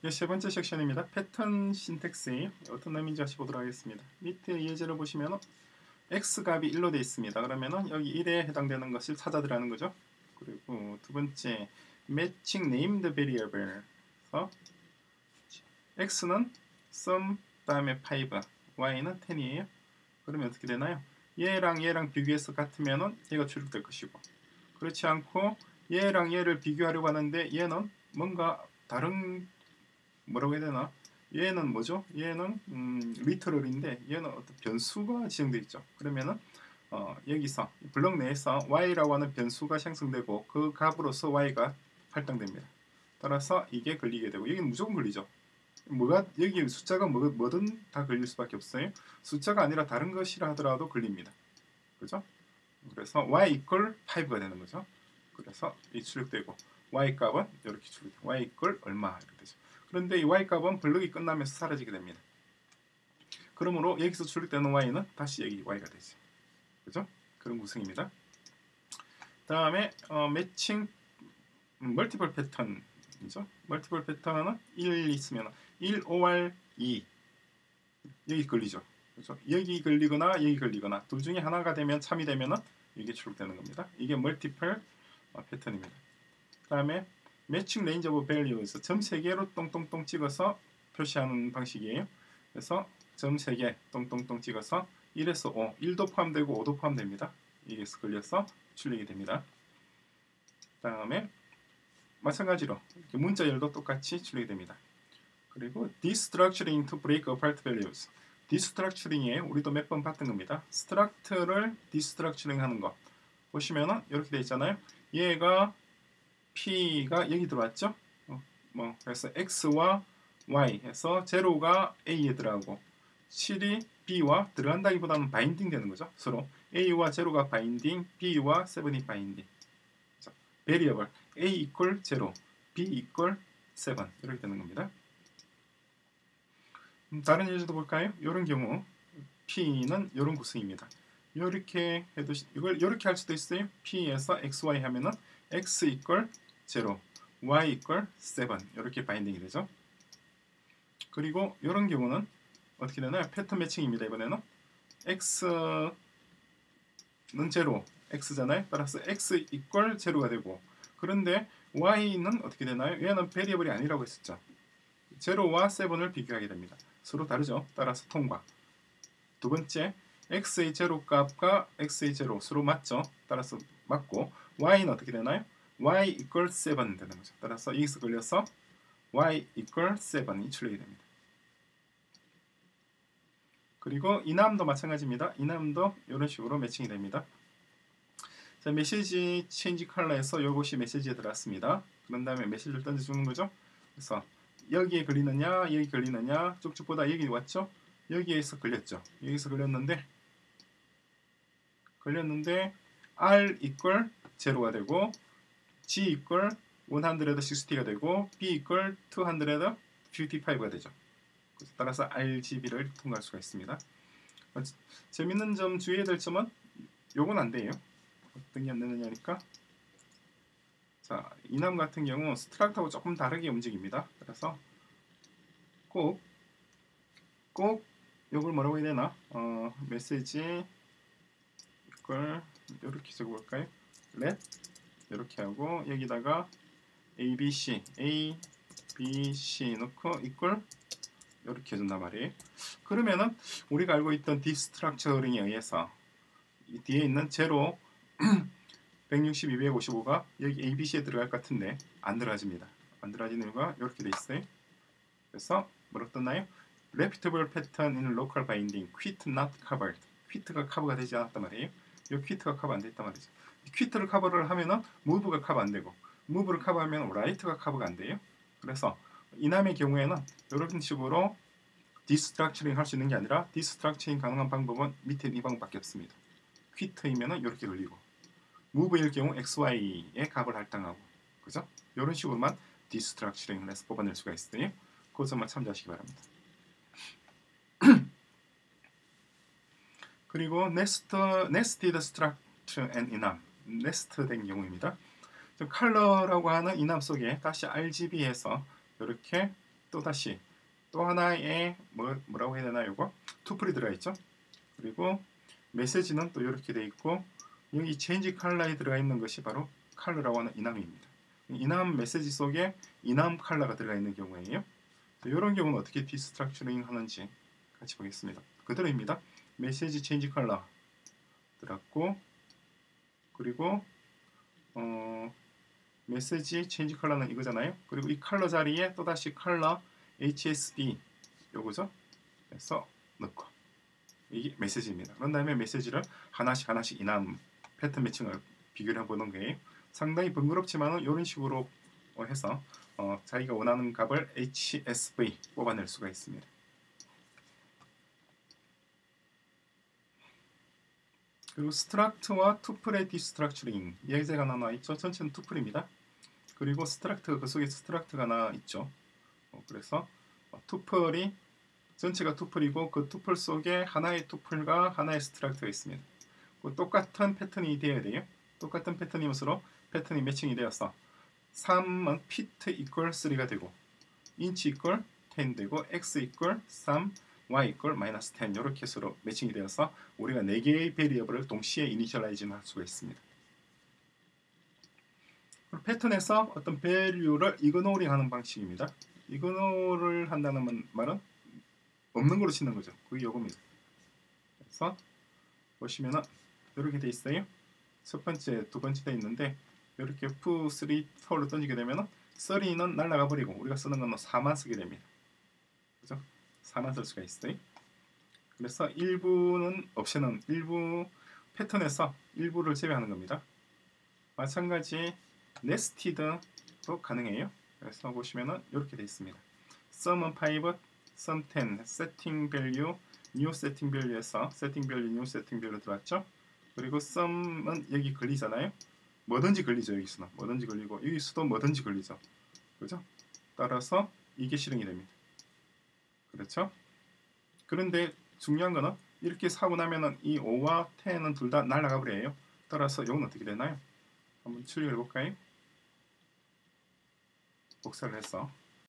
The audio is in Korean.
세 번째 섹션입니다. 패턴 신텍스의 어떤 의미인지 같이 보도록 하겠습니다. 밑에 예제를 보시면 x값이 1로 되어 있습니다. 그러면 여기 1에 해당되는 것을 찾아들라는 거죠. 그리고 두 번째 matching named variable에서 x는 sum 다음에 5, y는 10이에요. 그러면 어떻게 되나요? 얘랑 비교해서 같으면 얘가 출력될 것이고, 그렇지 않고 얘랑 얘를 비교하려고 하는데 얘는 뭔가 다른, 뭐라고 해야 되나? 얘는 뭐죠? 얘는 리터럴인데 얘는 어떤 변수가 지정되어 있죠. 그러면은 여기서 블록 내에서 y라고 하는 변수가 생성되고 그 값으로서 y가 할당됩니다. 따라서 이게 걸리게 되고, 여기는 무조건 걸리죠. 뭐가 여기 숫자가 뭐든 다 걸릴 수밖에 없어요. 숫자가 아니라 다른 것이라 하더라도 걸립니다. 그죠? 그래서 y equal 5가 되는 거죠. 그래서 이 출력되고 y 값은 이렇게 출력되고 y equal 얼마 이렇게 되죠. 그런데 이 y 값은 블럭이 끝나면서 사라지게 됩니다. 그러므로 여기서 출력되는 y는 다시 여기 y가 되죠. 그죠? 그런 구성입니다. 다음에 매칭 멀티플 패턴이죠. 멀티플 패턴은 1 있으면 1, 5R, 2 여기 걸리죠. 그렇죠? 여기 걸리거나 여기 걸리거나 둘 중에 하나가 되면 참이 되면은 이게 출력되는 겁니다. 이게 멀티플 패턴입니다. 다음에 매칭 레인지 오브 밸류에서 점 3개로 똥똥똥 찍어서 표시하는 방식이에요. 그래서 점 3개 똥똥똥 찍어서 1에서 5, 1도 포함되고 5도 포함됩니다. 이게 걸려서 출력이 됩니다. 다음에 마찬가지로 문자열도 똑같이 출력이 됩니다. 그리고 destructuring to break apart values. destructuring에 우리도 몇 번 봤던 겁니다. struct를 destructuring 하는 거 보시면은 이렇게 돼 있잖아요. 얘가 p가 여기 들어왔죠. 그래서 x와 y 해서 제로가 a에 들어가고 7이 b와 들어간다기보다는 바인딩 되는 거죠. 서로 a와 제로가 바인딩, b와 7이 바인딩. variable a equal 0, b equal 7 이렇게 되는 겁니다. 다른 예제도 볼까요? 이런 경우 p는 이런 구성입니다. 이렇게 해도 이걸 이렇게 할 수도 있어요. p에서 xy 하면은 x equal 0, y equal 7 이렇게 바인딩이 되죠. 그리고 이런 경우는 어떻게 되나요? 패턴 매칭입니다. 이번에는 x는 0, x잖아요. 따라서 x equal 0가 되고, 그런데 y는 어떻게 되나요? 얘는 베리어블이 아니라고 했었죠. 0와 7을 비교하게 됩니다. 서로 다르죠. 따라서 통과. 두 번째, x의 제로 값과 x의 제로 서로 맞죠. 따라서 맞고, y는 어떻게 되나요? y equal 7 되는 거죠. 따라서 여기서 걸려서 y equal 7이 출력이 됩니다. 그리고 이남도 마찬가지입니다. 이남도 이런 식으로 매칭이 됩니다. 자, 메시지 체인지 컬러에서 이것이 메시지에 들어왔습니다. 그런 다음에 메시지를 던져주는 거죠. 그래서 여기에 걸리느냐 여기 걸리느냐 쭉쭉 보다 여기 왔죠. 여기에서 걸렸죠. 여기서 걸렸는데 R equal 0가 되고 G equal 160가 되고 B equal 255가 되죠. 따라서 RGB를 통과할 수가 있습니다. 재밌는 점, 주의해야 될 점은 요건 안 돼요. 어떤 게 안 되느냐니까. 자, 이남 같은 경우 스트럭트하고 조금 다르게 움직입니다. 그래서 꼭 요걸 뭐라고 해야 되나? 메시지 이걸 이렇게 적어볼까요? let 이렇게 하고 여기다가 A, B, C 넣고 equal 이렇게 해준단 말이에요. 그러면은 우리가 알고 있던 디스트럭처링에 의해서 이 뒤에 있는 제로 162, 255가 여기 A, B, C에 들어갈 것 같은데 안 들어가집니다. 안 들어가지는 이유가 이렇게 돼 있어요. 그래서 뭐라고 떴나요? Reputable pattern in local binding, quit not covered. quit가 커버가 되지 않았단 말이에요. 이 quit가 커버 안 됐단 말이죠. quit를 커버를 하면은 move가 커버 안 되고, move를 커버하면 write가 커버가 안 돼요. 그래서 이남의 경우에는 이런 식으로 디스트럭처링 할 수 있는 게 아니라 디스트럭처링 가능한 방법은 밑에 이 방법밖에 없습니다. quit이면은 이렇게 걸리고, move일 경우 xy의 값을 할당하고, 그죠? 이런 식으로만 디스트럭처링을 해서 뽑아낼 수가 있어요. 그 점만 참조하시기 바랍니다. 그리고 nested structure and enum, 네스트된 경우입니다. 컬러라고 하는 enum 속에 다시 RGB해서 이렇게 또다시 또 하나의 뭐라고 해야 되나 이거 투플이 들어있죠. 그리고 메시지는 또 이렇게 돼 있고 여기 체인지 컬러에 들어가 있는 것이 바로 컬러라고 하는 이남입니다. 이남 메시지 속에 이남 컬러가 들어가 있는 경우에요. 이런 경우는 어떻게 디스트럭처링 하는지 같이 보겠습니다. 그대로입니다. 메시지 체인지 컬러 들어갔고 그리고 메시지 체인지 컬러는 이거잖아요. 그리고 이 컬러 자리에 또다시 컬러 HSB 요거죠. 그래서 넣고 이게 메시지입니다. 그런 다음에 메시지를 하나씩 이남 패턴 매칭을 비교를 해보는 거예요. 상당히 번거롭지만 이런 식으로 해서 자기가 원하는 값을 HSV 뽑아낼 수가 있습니다. 그리고 스트럭트와 투플의 디스트럭처링 예제가 하나 있죠. 전체는 투플입니다. 그리고 스트럭트 그 속에 스트럭트가 하나 있죠. 그래서 투플이 전체가 투플이고 그 투플 속에 하나의 투플과 하나의 스트럭트가 있습니다. 똑같은 패턴이 되어야 돼요. 똑같은 패턴이면서 패턴이 매칭이 되어서 3은 fit equal 3가 되고 inch equal 10 되고 x equal 3 y equal minus 10 이렇게 서로 매칭이 되어서 우리가 4개의 베리어블을 동시에 이니셜라이징 할 수가 있습니다. 패턴에서 어떤 밸류를 이그노링 하는 방식입니다. 이그노를 한다는 말은 없는 걸로 치는 거죠. 그게 요겁니다. 그래서 보시면은 이렇게 돼 있어요. 첫 번째, 두 번째 돼 있는데 이렇게 F, 3, 4로 던지게 되면은 3는 날아가 버리고 우리가 쓰는 건 4만 쓰게 됩니다. 그죠? 4만 쓸 수가 있어요. 그래서 일부는 옵션은 일부 패턴에서 일부를 제외하는 겁니다. 마찬가지 네스티드도 가능해요. 그래서 보시면은 이렇게 돼 있습니다. sum은 5, sum 10, setting value, new setting value에서 setting value, new setting value 들어왔죠. 그리고 sum은 여기 걸리잖아요. 뭐든지 걸리죠. 여기서는 뭐든지 걸리고 여기서도 뭐든지 걸리죠. 그죠? 따라서 이게 실행이 됩니다. 그렇죠? 그런데 중요한 거는 이렇게 사고 나면은 이 5와 10은 둘 다 날아가 버려요. 따라서 이건 어떻게 되나요? 한번 출력해 볼까요? 복사를 해서